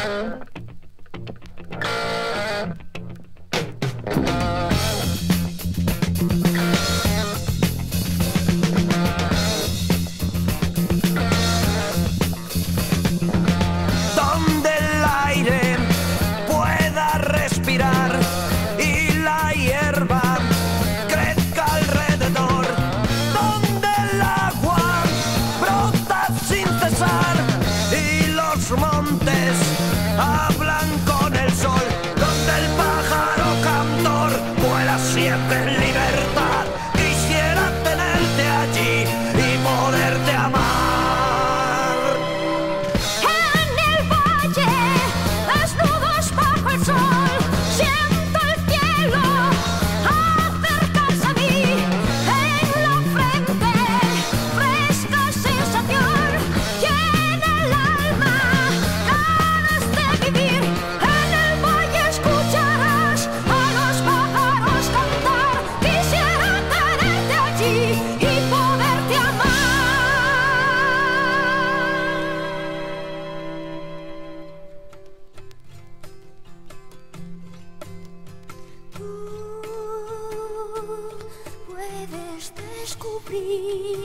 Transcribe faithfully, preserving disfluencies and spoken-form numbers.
Donde el aire pueda respirar y la hierba crezca alrededor, donde el agua brota sin cesar y los montes hablan con el sol, donde el pájaro cantor vuela siempre en libertad. Quisiera tenerte allí y poderte amar. Puedes descubrir